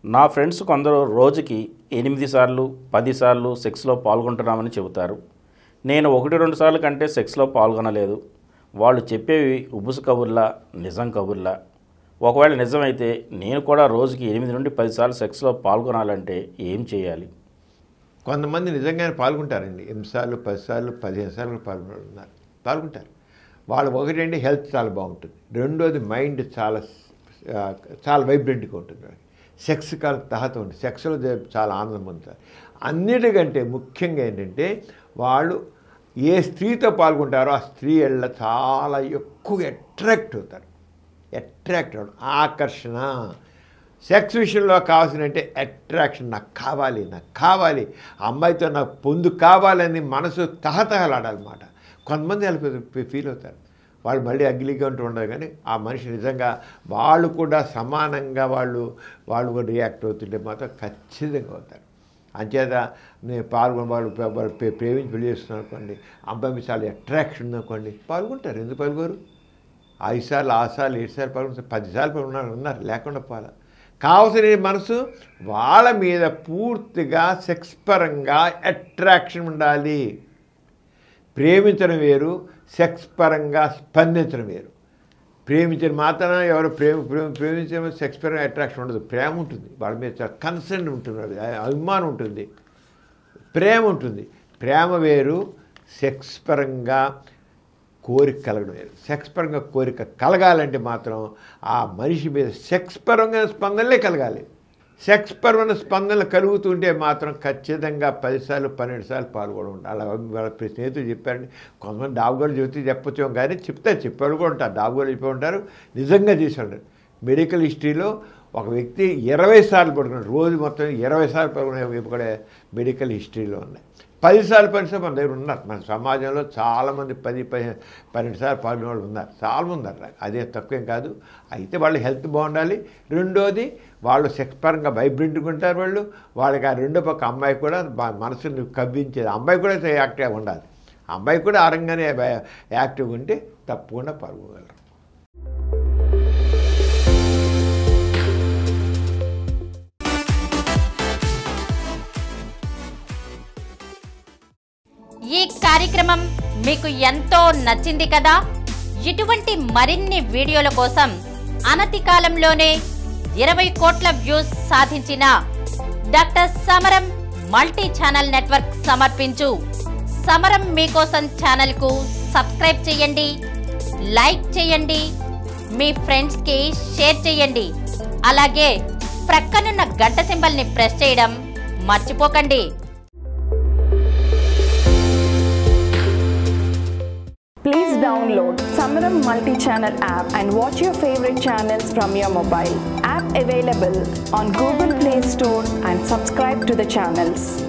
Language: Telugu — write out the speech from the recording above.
నా ఫ్రెండ్స్ కొందరు రోజుకి 8 సార్లు 10 సార్లు సెక్స్లో పాల్గొంటున్నామని చెబుతారు. నేను 1-2 సార్లు కంటే సెక్స్లో పాల్గొనలేదు. వాళ్ళు చెప్పేవి ఉబుసు కబుర్లా, నిజం కబుర్లా? ఒకవేళ నిజమైతే నేను కూడా రోజుకి 8 నుండి 10 సార్లు సెక్స్లో పాల్గొనాలంటే ఏం చేయాలి? కొంతమంది నిజంగానే పాల్గొంటారండి. 8 సార్లు 10 సార్లు 15 సార్లు పాల్గొంటారు. వాళ్ళు ఒకటండి హెల్త్ చాలా బాగుంటుంది, రెండోది మైండ్ చాలా వైబ్రెంట్గా ఉంటుంది, సెక్స్ కాల తహత ఉంటుంది, సెక్స్లో చాలా ఆనందం పొందుతారు. అన్నిటికంటే ముఖ్యంగా ఏంటంటే వాళ్ళు ఏ స్త్రీతో పాల్గొంటారో ఆ స్త్రీ చాలా ఎక్కువ అట్రాక్ట్ అవుతారు. ఆకర్షణ సెక్స్ విషయంలో కావాల్సినంటే అట్రాక్షన్. నాకు కావాలి అమ్మాయితో నాకు పొందు కావాలని మనసు తహతహలాడాలన్నమాట. కొంతమంది వాళ్ళకి ఫీల్ అవుతారు, వాళ్ళు మళ్ళీ అగ్లీగా ఉంటూ ఉండదు, కానీ ఆ మనిషి నిజంగా వాళ్ళు కూడా సమానంగా వాళ్ళు కూడా రియాక్ట్ అవుతుంటే మాత్రం ఖచ్చితంగా అవుతారు. అంచేత నేను వాళ్ళు ప్రేమించి పెళ్లి చేస్తున్నాను అనుకోండి, అబ్బాయి చాలా అట్రాక్షన్ ఉందనుకోండి, పాల్గొంటారు. ఎందుకు పాల్గొరు? 5 సార్లు 6 సార్లు 7 సార్లు పాల్గొంటారు, 10 సార్లు ఉన్నారు లేకుండా పోలా. కావాల్సిన మనసు వాళ్ళ మీద పూర్తిగా సెక్స్ పరంగా అట్రాక్షన్ ఉండాలి. ప్రేమించడం వేరు, సెక్స్ పరంగా స్పందించడం వేరు. ప్రేమించిన మాత్రాన ఎవరు ప్రేమించడం సెక్స్ పరంగా అట్రాక్షన్ ఉండదు. ప్రేమ ఉంటుంది, వాళ్ళ మీద చాలా కన్సర్న్ ఉంటుంది, అభిమానం ఉంటుంది, ప్రేమ ఉంటుంది. ప్రేమ వేరు, సెక్స్ పరంగా కోరిక కలగడం వేరు. సెక్స్ పరంగా కోరిక కలగాలంటే మాత్రం ఆ మనిషి మీద సెక్స్ పరంగా స్పందనలే కలగాలి. సెక్స్ పరమైన స్పందనలు కలుగుతుంటే మాత్రం ఖచ్చితంగా 10 సార్లు 12 సార్లు పాల్గొనడం ఉంటారు. అలా వాళ్ళ స్నేహితులు చెప్పారండి. కొంతమంది డాబుగారు చెబితే చెప్పొచ్చు, కానీ చెప్పారు కూడా ఉంటారు, డాబుగారు చెప్పి ఉంటారు, నిజంగా చేసి ఉంటారు. మెడికల్ హిస్టరీలో ఒక వ్యక్తి 20 సార్లు పడుకున్నాడు, రోజు మొత్తం 20 సార్లు పడుకునే కూడా మెడికల్ హిస్టరీలో ఉన్నాయి. 10 సార్లు మన దగ్గర ఉన్నారు. మన సమాజంలో చాలామంది 10-12 సార్లు పాల్గొనే వాళ్ళు ఉన్నారు, చాలామంది ఉన్నారు. అదే తక్కువేం కాదు. అయితే వాళ్ళు హెల్త్ బాగుండాలి. రెండోది వాళ్ళు సెక్స్ పరంగా వైబ్రెంట్గా ఉంటారు. వాళ్ళకి ఆ రెండో పక్క అమ్మాయి కూడా మనసుని కవ్వించేది, అమ్మాయి కూడా యాక్టివ్గా ఉండాలి. అమ్మాయి కూడా ఆరంగానే యాక్టివ్గా ఉంటే తప్పకుండా పాల్గొనగలరు. ఈ కార్యక్రమం మీకు ఎంతో నచ్చింది కదా? ఇటువంటి మరిన్ని వీడియోల కోసం అనతి కాలంలోనే 20 కోట్ల వ్యూస్ సాధించిన డాక్టర్ సమరం మల్టీ ఛానల్ నెట్వర్క్ సమర్పించు సమరం మీకోసం ఛానల్కు సబ్స్క్రైబ్ చేయండి, లైక్ చేయండి, మీ ఫ్రెండ్స్కి షేర్ చేయండి. అలాగే ప్రక్కనున్న గంట సింబల్ని ప్రెస్ చేయడం మర్చిపోకండి. Please download Samaram multi-channel app and watch your favorite channels from your mobile. App available on Google Play Store and subscribe to the channels.